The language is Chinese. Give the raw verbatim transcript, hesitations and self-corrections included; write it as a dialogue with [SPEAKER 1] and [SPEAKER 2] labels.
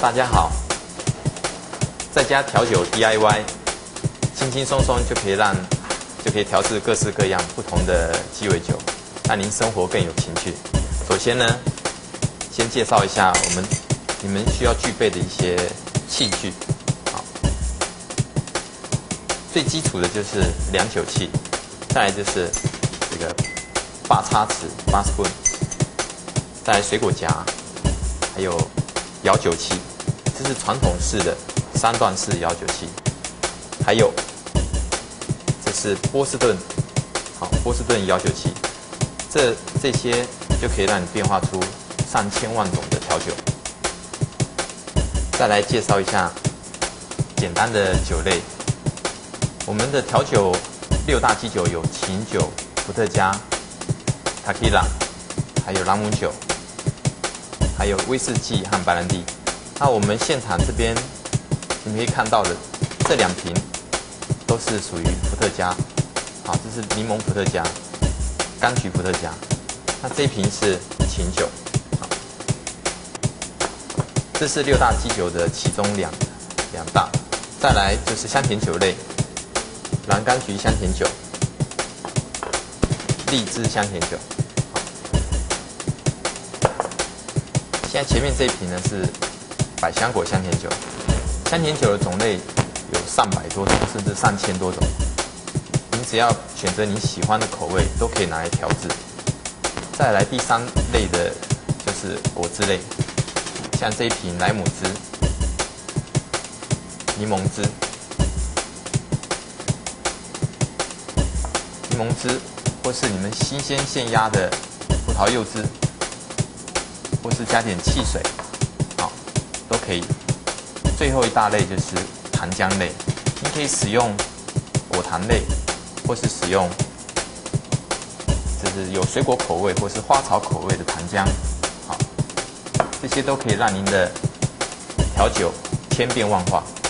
[SPEAKER 1] 大家好，在家调酒 D I Y， 轻轻松松就可以让就可以调制各式各样不同的鸡尾酒，让您生活更有情趣。首先呢，先介绍一下我们你们需要具备的一些器具。好，最基础的就是量酒器，再来就是这个八叉匙 （bar spoon）， 再来水果夹，还有摇酒器，这是传统式的三段式摇酒器，还有这是波士顿，好，波士顿摇酒器，这这些就可以让你变化出上千万种的调酒。再来介绍一下简单的酒类，我们的调酒六大基酒有琴酒、伏特加、Tequila， 还有朗姆酒，还有威士忌和白兰地。那我们现场这边你们可以看到的这两瓶都是属于伏特加，好，这是柠檬伏特加、柑橘伏特加。那这一瓶是琴酒，好，这是六大基酒的其中两两大。再来就是香甜酒类，蓝柑橘香甜酒、荔枝香甜酒。现在前面这一瓶呢是百香果香甜酒，香甜酒的种类有上百多种，甚至上千多种。你只要选择你喜欢的口味，都可以拿来调制。再来第三类的就是果汁类，像这一瓶莱姆汁、柠檬汁、柠檬汁，或是你们新鲜现压的葡萄柚汁，或是加点汽水，好，都可以。最后一大类就是糖浆类，你可以使用果糖类，或是使用就是有水果口味或是花草口味的糖浆，好，这些都可以让您的调酒千变万化。